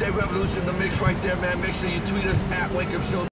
DJ Revolution, the mix right there, man. Make sure you tweet us at Wake Up Show.